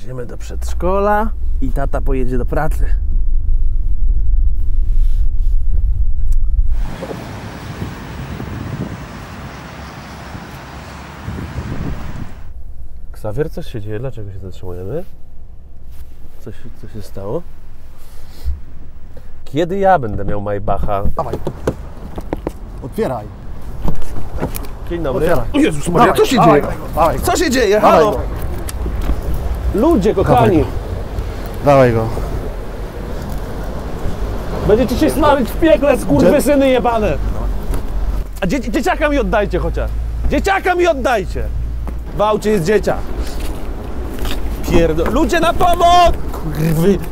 Idziemy do przedszkola i tata pojedzie do pracy. Ksawier, coś się dzieje? Dlaczego się zatrzymujemy? Co się stało? Kiedy ja będę miał Maybacha? Dawaj. Otwieraj. Dzień dobry. Otwieraj. O Jezus Maria, co się dzieje? Dawaj go. Co się dzieje? Dawaj Halo! go. Ludzie kochani! Dawaj go. Będziecie się smażyć w piekle, skurwysyny jebane! A dzieciaka mi oddajcie chociaż! Dzieciaka mi oddajcie! W aucie jest dzieciak! Ludzie na pomoc! Kurwy!